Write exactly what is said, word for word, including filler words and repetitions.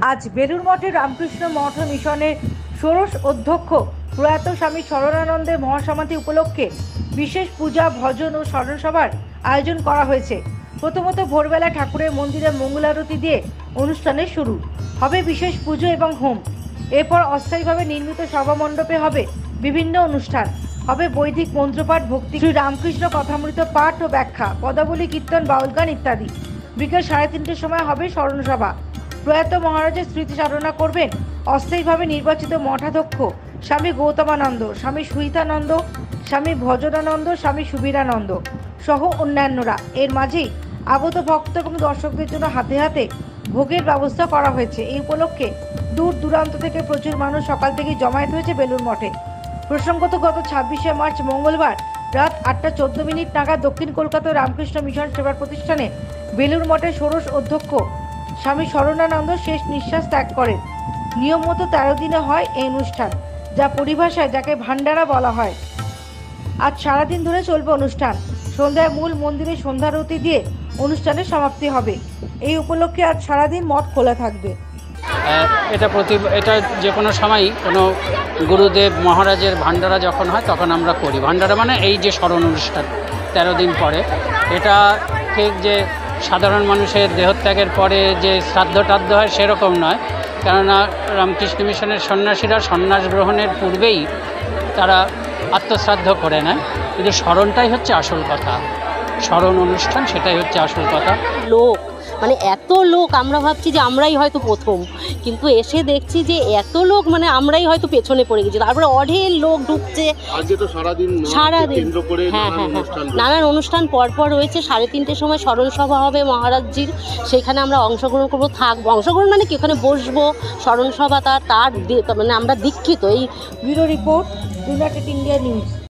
আজ বেলুর মঠের রামকৃষ্ণ মঠ মিশনের ষোড়শ অধ্যক্ষ প্রয়াত স্বামী শরণানন্দের মহাসমাধি উপলক্ষে বিশেষ পূজা, ভজন ও স্মরণসভার আয়োজন করা হয়েছে। প্রথমত ভোরবেলা ঠাকুরের মন্দিরে মঙ্গলারতি দিয়ে অনুষ্ঠানের শুরু হবে বিশেষ পুজো এবং হোম। এরপর অস্থায়ীভাবে নির্মিত সভামণ্ডপে হবে বিভিন্ন অনুষ্ঠান, হবে বৈদিক মন্ত্রপাঠ, ভক্তি, শ্রী রামকৃষ্ণ কথামৃত পাঠ ও ব্যাখ্যা, পদাবলী, কীর্তন, বাউল গান ইত্যাদি। বিকেল সাড়ে তিনটের সময় হবে স্মরণসভা। প্রয়াত মহারাজের স্মৃতি সাধনা করবেন অস্থায়ীভাবে নির্বাচিত মঠাধ্যক্ষ স্বামী গৌতমানন্দ, স্বামী সুহিতানন্দ, স্বামী ভজনানন্দ, স্বামী সুবীরানন্দ সহ অন্যান্যরা। এর মাঝেই আগত ভক্ত এবং দর্শকদের জন্য হাতে হাতে ভোগের ব্যবস্থা করা হয়েছে। এই উপলক্ষে দূর দূরান্ত থেকে প্রচুর মানুষ সকাল থেকে জমায়েত হয়েছে বেলুর মঠে। প্রসঙ্গত গত ছাব্বিশে মার্চ মঙ্গলবার রাত আটটা চোদ্দ মিনিট নাগাদ দক্ষিণ কলকাতার রামকৃষ্ণ মিশন সেবা প্রতিষ্ঠানে বেলুর মঠের ষোড়শ অধ্যক্ষ স্বামী শরণানন্দ শেষ নিঃশ্বাস ত্যাগ করেন। নিয়ম মতো তেরো দিনে হয় এই অনুষ্ঠান, যা পরিভাষায় যাকে ভান্ডারা বলা হয়। আজ সারাদিন ধরে চলবে অনুষ্ঠান। সন্ধ্যায় মূল মন্দিরে সন্ধ্যারতি দিয়ে অনুষ্ঠানের সমাপ্তি হবে। এই উপলক্ষে আজ সারাদিন মঠ খোলা থাকবে। এটা প্রতি এটা যে কোনো সময়ই কোনো গুরুদেব মহারাজের ভান্ডারা যখন হয় তখন আমরা করি। ভান্ডারা মানে এই যে স্মরণ অনুষ্ঠান তেরো দিন পরে, এটা ঠিক যে সাধারণ মানুষের দেহত্যাগের পরে যে শ্রাদ্ধ টাদ্ধ হয় সেরকম নয়, কেননা রামকৃষ্ণ মিশনের সন্ন্যাসীরা সন্ন্যাস গ্রহণের পূর্বেই তারা আত্মশ্রাদ্ধ করে নেয়, কিন্তু স্মরণটাই হচ্ছে আসল কথা, স্মরণ অনুষ্ঠান সেটাই হচ্ছে আসল কথা। লোক মানে এত লোক, আমরা ভাবছি যে আমরাই হয়তো প্রথম, কিন্তু এসে দেখছি যে এত লোক মানে আমরাই হয়তো পেছনে পড়ে গেছি। তারপরে অঢেল লোক ঢুকছে সারাদিন। হ্যাঁ হ্যাঁ হ্যাঁ নানান অনুষ্ঠান পরপর রয়েছে। সাড়ে তিনটের সময় স্মরণ সভা হবে মহারাজজির, সেখানে আমরা অংশগ্রহণ করবো, থাকবো। অংশগ্রহণ মানে কি, ওখানে বসবো, স্মরণ সভা তার তার মানে আমরা দীক্ষিত। এই bureau report, United India news.